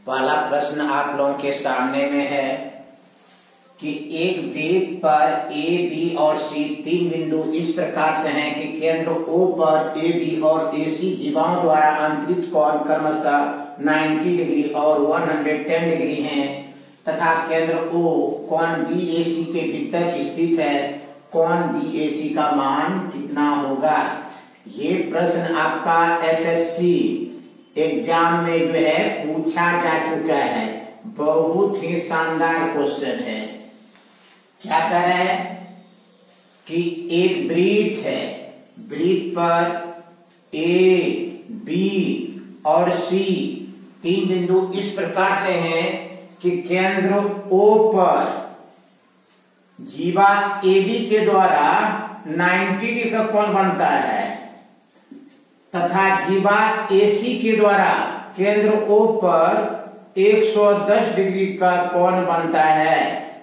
पहला प्रश्न आप लोगों के सामने में है कि एक वृत्त पर ए, बी और सी तीन बिंदु इस प्रकार से हैं कि केंद्र O पर ए, बी और AC जीवाओं द्वारा अंतरित कोण क्रमशः 90 डिग्री और 110 डिग्री हैं तथा केंद्र O कोण BAC के भीतर स्थित है। कोण BAC का मान कितना होगा? ये प्रश्न आपका SSC एग्जाम में जो है पूछा जा चुका है। बहुत ही शानदार क्वेश्चन है। क्या कर रहा है कि एक वृत्त है, वृत्त पर ए, बी और सी तीन बिंदु इस प्रकार से हैं कि केंद्र O पर जीवा AB के द्वारा 90 डिग्री का कोण बनता है तथा जीवा AC के द्वारा केंद्र O पर 110 डिग्री का कोण बनता है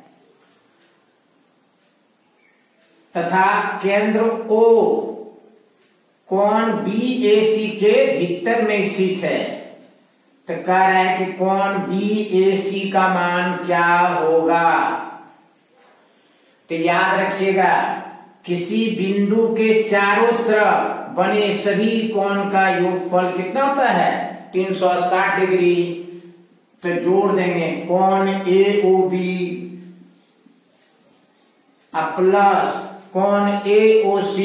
तथा केंद्र O कोण BAC के भीतर में स्थित है। तो कह रहा है कि कोण BAC का मान क्या होगा? तो याद रखिएगा, किसी बिंदु के चारों तरफ बने सभी कोण का योगफल कितना होता है? 360 डिग्री। तो जोड़ देंगे कोण AOB प्लस कोण AOC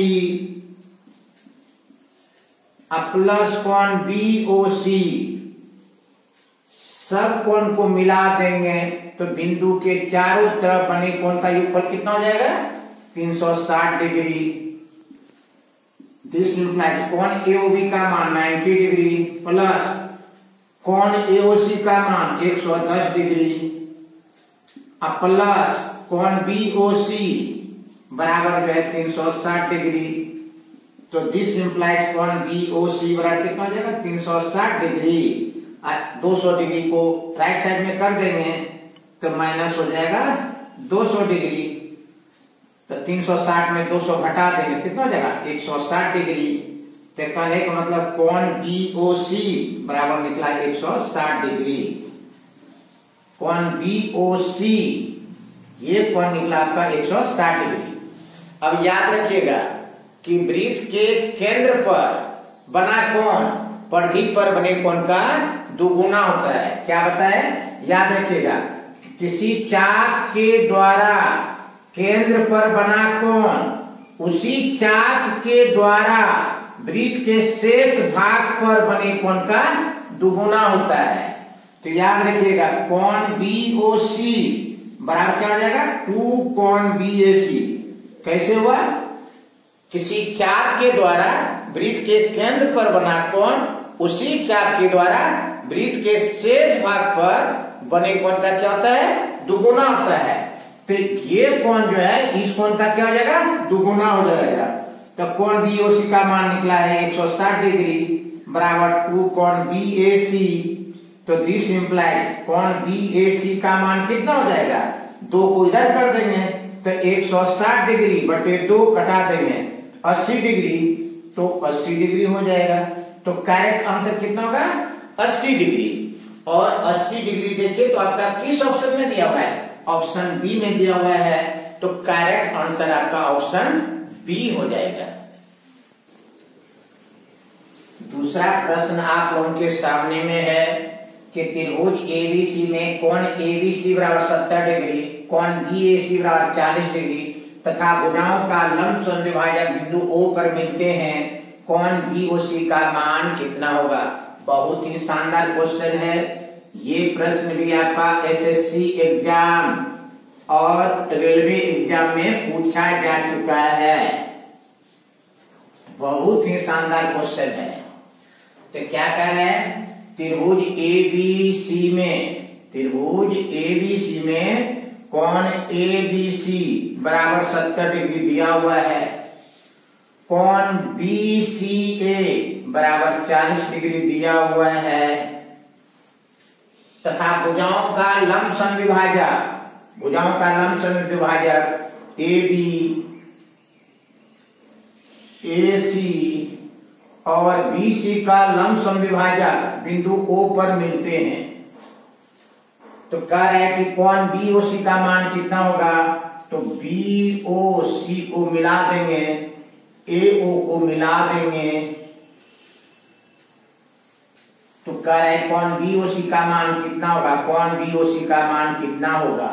प्लस कोण BOC, सब कोण को मिला देंगे तो बिंदु के चारों तरफ बने कोण का योगफल कितना हो जाएगा? 360 डिग्री। दिस इंप्लाइज कोण AOB का मान 90 डिग्री प्लस कोण AOC का मान 110 डिग्री प्लस कोण BOC बराबर जो है 360 डिग्री। तो दिस इंप्लाइज कोण BOC बराबर कितना हो जाएगा? 360 डिग्री। 200 डिग्री को राइट साइड में कर देंगे तो माइनस हो जाएगा 200 डिग्री। तो 360 में 200 घटा देंगे कितना हो जाएगा? 160 डिग्री। तो कहने का मतलब कोण BOC बराबर निकला 160 डिग्री। कोण BOC ये कोण निकला आपका 160 डिग्री। अब याद रखिएगा कि वृत्त के केंद्र पर बना कोण परिधि पर बने कोण का दुगुना होता है। क्या बताए? याद रखिएगा, किसी चाप के द्वारा केंद्र पर बना कोण उसी चाप के द्वारा वृत्त के शेष भाग पर बने कोण का दुगुना होता है। तो याद रखिएगा कोण BOC बराबर क्या हो जाएगा? 2 कोण BAC। कैसे हुआ? किसी चाप के द्वारा वृत्त के केंद्र पर बना कोण उसी चाप के द्वारा वृत्त के शेष भाग पर बने कोण का क्या होता है? दुगुना होता है। तो ये कोण जो है इस कोण का क्या हो जाएगा? दुगुना हो जाएगा। तो कोण BOC का मान निकला है 160 डिग्री बराबर 2 कोण BAC। तो दिस इंप्लाइज कोण BAC का मान कितना हो जाएगा? 2 को इधर कर देंगे तो 160 डिग्री बटे 2 कटा देंगे 80 डिग्री। तो 80 डिग्री हो जाएगा। तो करेक्ट आंसर कितना होगा? 80 डिग्री। और 80 डिग्री देखिए तो आपका किस ऑप्शन में दिया हुआ है? ऑप्शन बी में दिया हुआ है। तो करेक्ट आंसर आपका ऑप्शन बी हो जाएगा। दूसरा प्रश्न आप लोगों के सामने में है कि त्रिभुज ABC में कोण ABC बराबर 70 डिग्री, कोण BAC बराबर 40 डिग्री तथा भुजाओं का लंब समद्विभाजक बिंदु O पर मिलते हैं। कोण BOC का मान कितना होगा? बहुत ही शानदार क्वेश्चन है। ये प्रश्न भी आपका SSC एग्जाम और रेलवे एग्जाम में पूछा जा चुका है। बहुत ही शानदार क्वेश्चन है। तो क्या कह रहे हैं? त्रिभुज ABC में कोण ABC बराबर 70 डिग्री दिया हुआ है। कोण BCA बराबर 40 डिग्री दिया हुआ है तथा भुजाओं का लंब समद्विभाजक AB, AC और BC का लंब समद्विभाजक बिंदु O पर मिलते हैं। तो कह रहा है कि कौन BOC का मान कितना होगा, तो BOC को मिला देंगे, AO को मिला देंगे, तो कह रहा है कौन BOC का मान कितना होगा, कौन BOC का मान कितना होगा।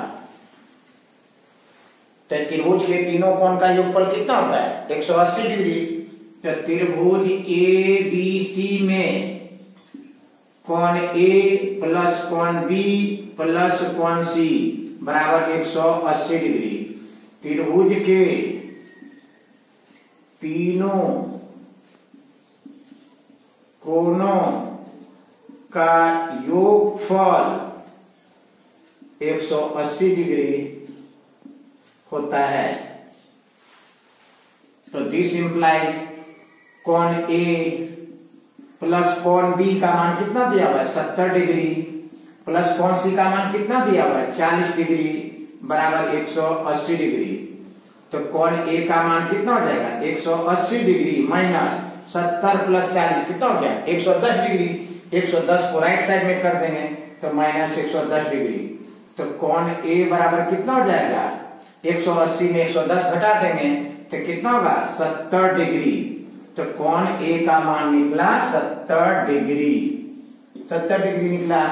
तो त्रिभुज के तीनों कोण का योगफल कितना होता है, 180 डिग्री। तो त्रिभुज ABC में कोण A प्लस कोण B प्लस कोण C बराबर 180 डिग्री। त्रिभुज के तीनों कोणों का योगफल 180 डिग्री होता है। तो दिस इंप्लाइज कोण A प्लस कोण B का मान कितना दिया हुआ है, 70 डिग्री, प्लस कोण C का मान कितना दिया हुआ है, 40 डिग्री बराबर 180 डिग्री। तो कोण A का मान कितना हो जाएगा, 180 डिग्री माइनस 70 प्लस 40 कितना हो गया, 110 डिग्री। 110 को राइट साइड में कर देंगे तो माइनस 110 डिग्री। तो कोण A बराबर कितना हो जाएगा, 180 में 110 घटा देंगे तो कितना होगा, 70 डिग्री। तो कोण A का मान निकला 70 डिग्री, 70 डिग्री निकला।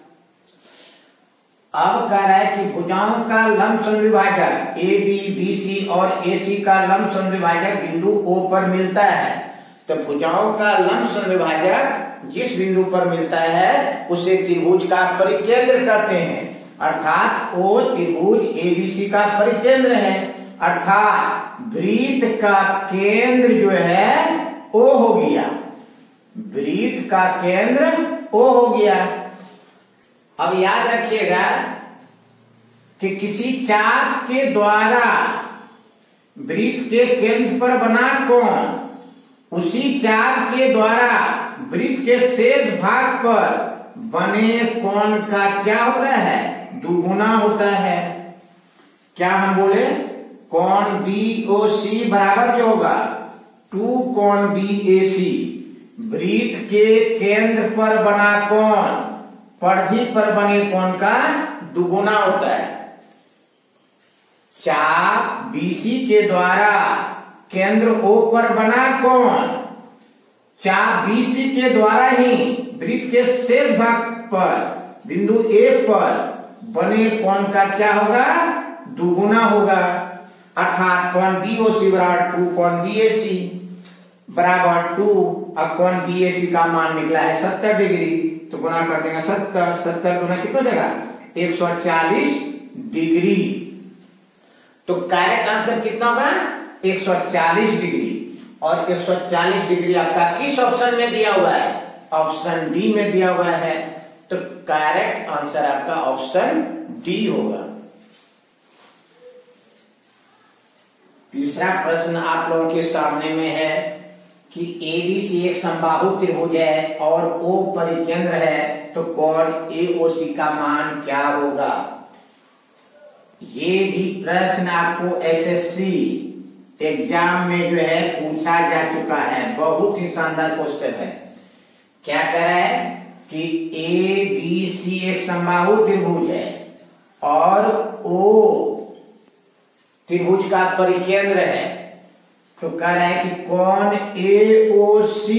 अब कह रहा है कि भुजाओं का लंब समद्विभाजक AB, BC और AC का लंब समद्विभाजक बिंदु O पर मिलता है। तो भुजाओं का लंब समद्विभाजक जिस बिंदु पर मिलता है उसे त्रिभुज का परिकेंद्र कहते हैं, अर्थात O त्रिभुज ABC का परिकेंद्र है, अर्थात वृत्त का केंद्र जो है O हो गया, वृत्त का केंद्र O हो गया। अब याद रखिएगा कि किसी चाप के द्वारा वृत्त के केंद्र पर बना कोण उसी चाप के द्वारा वृत्त के शेष भाग पर बने कोण का क्या होता है, दुगुना होता है। क्या हम बोले, कोण BOC बराबर जो होगा 2 कोण BAC, वृत्त के केंद्र पर बना कोण परिधि पर बने कोण का दुगुना होता है। चाप BC के द्वारा केंद्र O पर बना कोण चाप BC के द्वारा ही वृत्त के शेष भाग पर बिंदु A पर बने कोण का क्या होगा, दुगुना होगा, अर्थात कोण BOC बराबर 2 कोण BAC बराबर 2। अब कोण BAC का मान निकला है 70 डिग्री, तो गुना कर देंगे 70 गुना कितना हो जाएगा, 140 डिग्री। तो करेक्ट आंसर कितना होगा, 140 डिग्री। और 140 डिग्री आपका किस ऑप्शन में दिया हुआ है, ऑप्शन डी में दिया हुआ है। तो करेक्ट आंसर आपका ऑप्शन डी होगा। तीसरा प्रश्न आप लोगों के सामने में है कि ABC एक समबाहु त्रिभुज है और O परिकेंद्र है, तो कोण AOC का मान क्या होगा। ये भी प्रश्न आपको SSC एग्जाम में जो है पूछा जा चुका है, बहुत ही शानदार क्वेश्चन है। क्या कह रहा है कि ABC एक समबाहु त्रिभुज है और O त्रिभुज का परिकेंद्र है, तो कह रहा है कि कोण AOC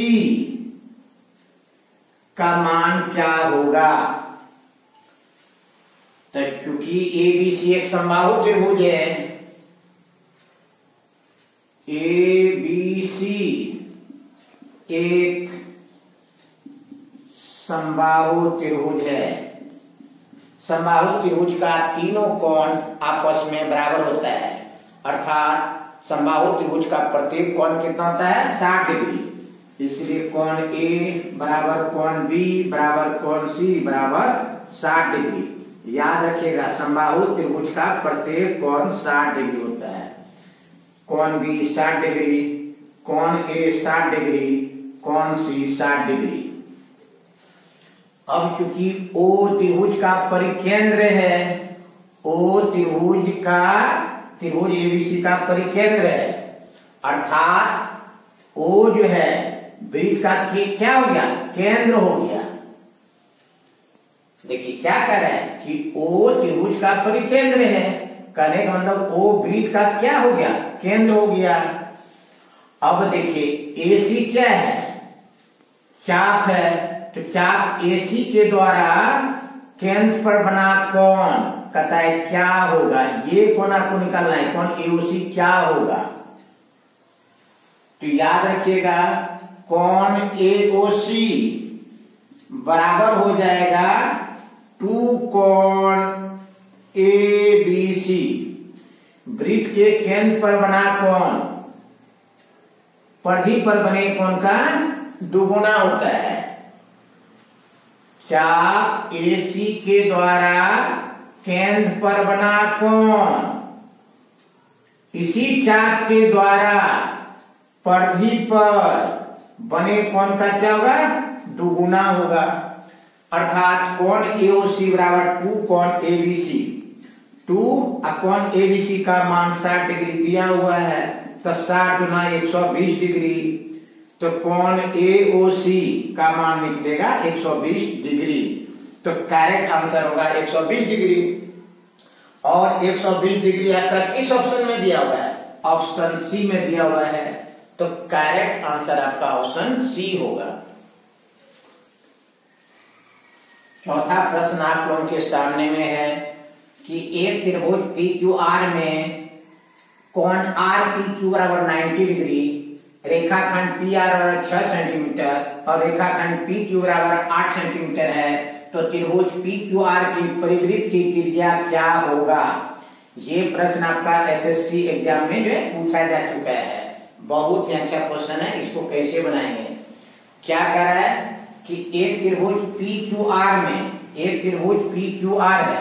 का मान क्या होगा। तो क्योंकि ABC एक समबाहु त्रिभुज है, ABC एक समबाहु त्रिभुज है, समबाहु त्रिभुज का तीनों कोण आपस में बराबर होता है, अर्थात समबाहु त्रिभुज का प्रत्येक कोण कितना होता है, 60 डिग्री। इसलिए कोण A बराबर कोण B बराबर कोण C बराबर 60 डिग्री। याद रखिएगा समबाहु त्रिभुज का प्रत्येक कोण 60 डिग्री होता है। कोण B 60 डिग्री, कोण A 60 डिग्री, कोण C 60 डिग्री। अब क्योंकि O त्रिभुज का परिकेंद्र है, O त्रिभुज ABC का परिकेंद्र है, अर्थात O जो है वृत्त का क्या हो गया, केंद्र हो गया। देखिए क्या कर रहा है कि O त्रिभुज का परिकेंद्र है, कहने का मतलब O वृत्त का क्या हो गया, केंद्र हो गया। अब देखिए AC क्या है, चाप है, तो चाप AC के द्वारा केंद्र पर बना कोण, कहता है क्या होगा, ये कोण आपको निकालना है, कोण AOC क्या होगा। तो याद रखिएगा कोण AOC बराबर हो जाएगा 2 कोण ABC। वृत्त के केंद्र पर बना कोण परिधि पर बने कोण का दुगुना होता है। चाप AC के द्वारा केंद्र पर बना कोण इसी चाप के द्वारा परिधि पर बने कोण का क्या होगा, दुगुना होगा। अर्थात कोण AOC बराबर 2 कोण ABC। 2 कोण ABC का मान 60 डिग्री दिया हुआ है, तो 60 गुना 120 डिग्री, तो कोण AOC का मान निकलेगा 120 डिग्री। तो करेक्ट आंसर होगा 120 डिग्री। और 120 डिग्री आपका किस ऑप्शन में दिया हुआ है, ऑप्शन सी में दिया हुआ है, तो करेक्ट आंसर आपका ऑप्शन सी होगा। चौथा प्रश्न आप लोगों के सामने में है कि एक त्रिभुज PQR में कोण RPQ बराबर 90 डिग्री, रेखाखंड PR बराबर 6 सेंटीमीटर और रेखाखंड PQ बराबर 8 सेंटीमीटर है, तो त्रिभुज PQR की परिवृत्त की त्रिज्या क्या होगा। ये प्रश्न आपका SSC एग्जाम में जो है पूछा जा चुका है, बहुत ही अच्छा क्वेश्चन है। इसको कैसे बनाएंगे, क्या कर रहा है कि एक त्रिभुज PQR में, एक त्रिभुज PQR है,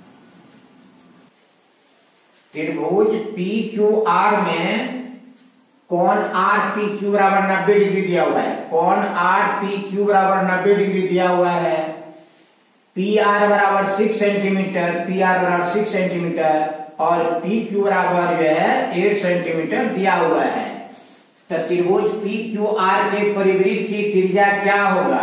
त्रिभुज PQR में कोण RPQ बराबर 90 डिग्री दिया हुआ है, कोण RPQ बराबर 90 डिग्री दिया हुआ है, PR बराबर 6 सेंटीमीटर, PR बराबर 6 सेंटीमीटर और PQ बराबर जो है 8 सेंटीमीटर दिया हुआ है। तो त्रिभुज PQR के परिवृत्त की त्रिज्या क्या होगा।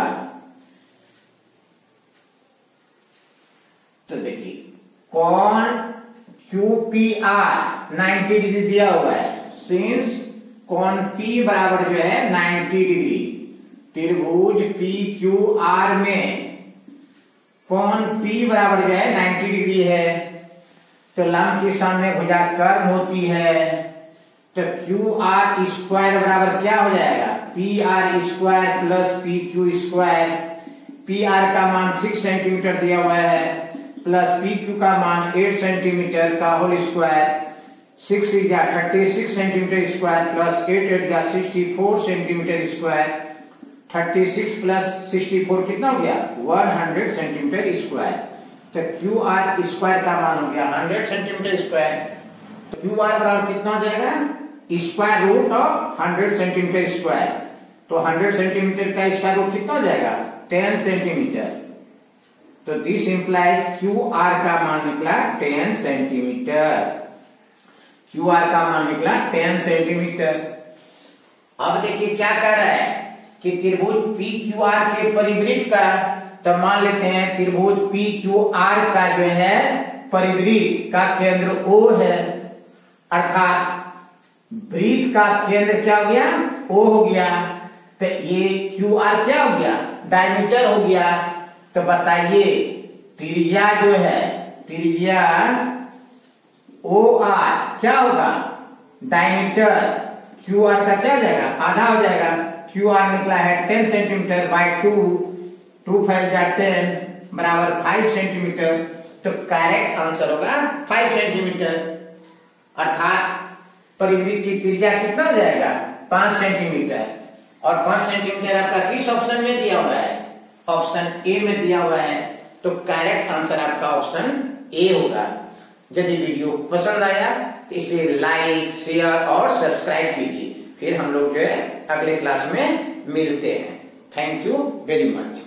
तो देखिए कोण QPR 90 डिग्री दिया हुआ है, सिंस कोण P बराबर जो है 90 डिग्री, त्रिभुज PQR में कोण P बराबर जो है 90 डिग्री है, तो लंब के सामने भुजा कर्ण होती है, तो QR स्क्वायर बराबर क्या हो जाएगा, PR square plus PQ square. PR का मान 6 सेंटीमीटर दिया हुआ है प्लस PQ का मान 8 सेंटीमीटर का होल स्क्वायर, 6 या 36 सेंटीमीटर स्क्वायर प्लस 8 या 64 सेंटीमीटर स्क्वायर, 36 प्लस 64 कितना हो गया 100 सेंटीमीटर स्क्वायर। तो QR स्क्वायर का मान हो गया 100 सेंटीमीटर स्क्वायर, तो QR बराबर कितना हो जाएगा square root of 100 centimetre square, तो 100 सेंटीमीटर का स्क्वायर रूट कितना हो जाएगा 10 सेंटीमीटर। तो दिस इंप्लाइज QR का मान निकला 10 सेंटीमीटर, QR का मान निकला 10 सेंटीमीटर। अब देखिए क्या कर रहा है कि त्रिभुज PQR के परिवृत्त का, तो मान लेते हैं त्रिभुज PQR का जो है परिवृत्त का केंद्र O है, अर्थात वृत्त का केंद्र क्या हो गया O हो गया, तो ये QR क्या हो गया डायमीटर हो गया। तो बताइए त्रिज्या जो है, त्रिज्या OR क्या होगा डायमीटर, QR का क्या हो जाएगा आधा हो जाएगा, QR निकला है 10 सेंटीमीटर बाय 2 5 या 10 बराबर 5 सेंटीमीटर, तो करेक्ट आंसर होगा 5 सेंटीमीटर। अर्थात परिवृत्त की त्रिज्या कितना हो जाएगा 5 सेंटीमीटर, और 5 सेंटीमीटर आपका किस ऑप्शन में दिया हुआ है, ऑप्शन ए में दिया हुआ है, तो करेक्ट आंसर आपका ऑप्शन ए होगा। यदि वीडियो पसंद आया तो इसे लाइक शेयर और सब्सक्राइब कीजिए, फिर हम लोग जो है अगले क्लास में मिलते हैं। Thank you very much.